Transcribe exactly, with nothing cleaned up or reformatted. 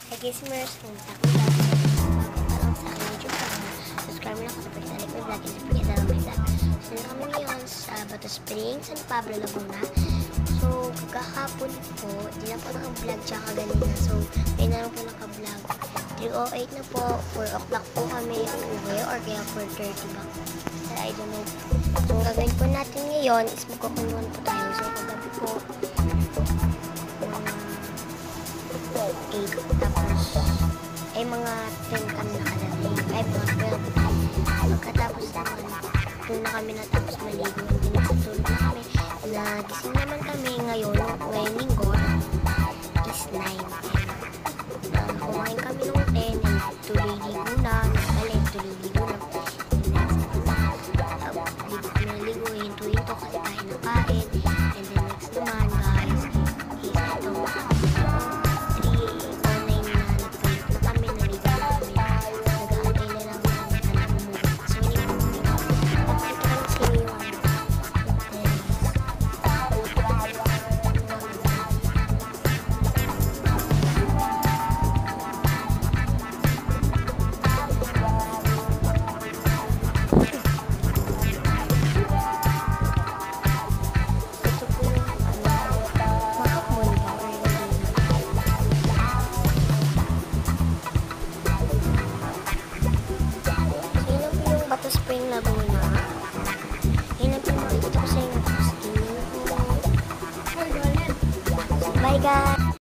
Hi guys, Mers, kung takot lang sa lang sa aking YouTube channel, subscribe na ako sa Pagkalik may vlog and sa Pagkadala may vlog. So, na kami ngayon sa Bato Spring, San Pablo, Laguna. So, kakahapon po, di na po naka-vlog tsaka ganina. So, may na lang po naka-vlog. three oh eight na po, four o'clock po kami uuwi or kaya four thirty ba? So, I don't know. So, ang gagawin po natin ngayon is magkukunuan po tayo. So, kagabi po, eight tapos ay mga ten kami nakalagay ay mga twelve pagkatapos naman doon na kami natapos maligo hindi nakatulog na kami nagising naman kami ngayon ngayon linggo is nine uh, kumain kami ng ten and tuloy ligo na nakalit tuloy ligo na uh, ligo kami na ligo hinto-hinto kasi tayo nakain and then next naman guys is ito Bato Spring, Laguna. Yun ang pinakita ko sa inyo. Bye guys!